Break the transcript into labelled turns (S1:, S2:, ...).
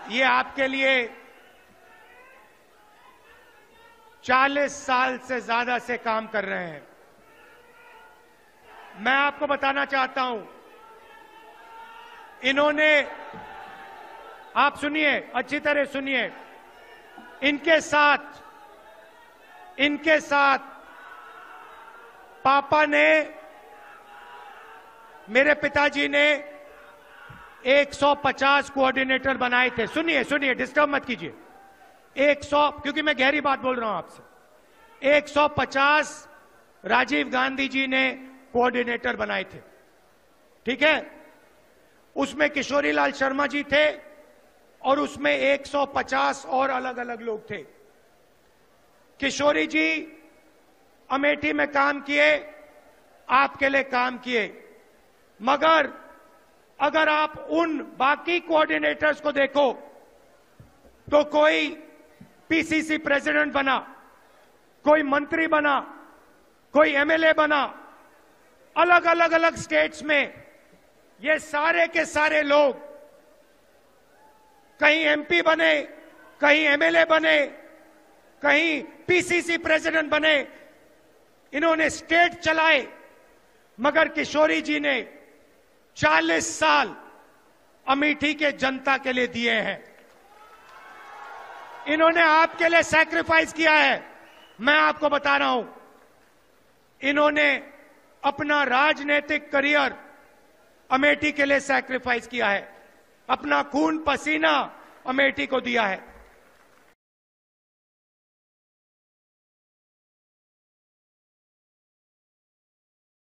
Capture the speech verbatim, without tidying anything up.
S1: ये आपके लिए चालीस साल से ज्यादा से काम कर रहे हैं। मैं आपको बताना चाहता हूं, इन्होंने, आप सुनिए, अच्छी तरह सुनिए, इनके साथ इनके साथ पापा ने, मेरे पिताजी ने एक सौ पचास कोऑर्डिनेटर बनाए थे। सुनिए सुनिए, डिस्टर्ब मत कीजिए। एक सौ, क्योंकि मैं गहरी बात बोल रहा हूं आपसे। एक सौ पचास राजीव गांधी जी ने कोऑर्डिनेटर बनाए थे, ठीक है। उसमें किशोरी लाल शर्मा जी थे और उसमें एक सौ पचास और अलग अलग लोग थे। किशोरी जी अमेठी में काम किए, आपके लिए काम किए, मगर अगर आप उन बाकी कोऑर्डिनेटर्स को देखो तो कोई पीसीसी प्रेसिडेंट बना, कोई मंत्री बना, कोई एमएलए बना, अलग अलग अलग स्टेट्स में। ये सारे के सारे लोग कहीं एमपी बने, कहीं एमएलए बने, कहीं पीसीसी प्रेसिडेंट बने, इन्होंने स्टेट चलाए, मगर किशोरी जी ने चालीस साल अमेठी के जनता के लिए दिए हैं। इन्होंने आपके लिए सैक्रिफाइस किया है। मैं आपको बता रहा हूं, इन्होंने अपना राजनीतिक करियर अमेठी के लिए सैक्रिफाइस किया है, अपना खून पसीना अमेठी को दिया है।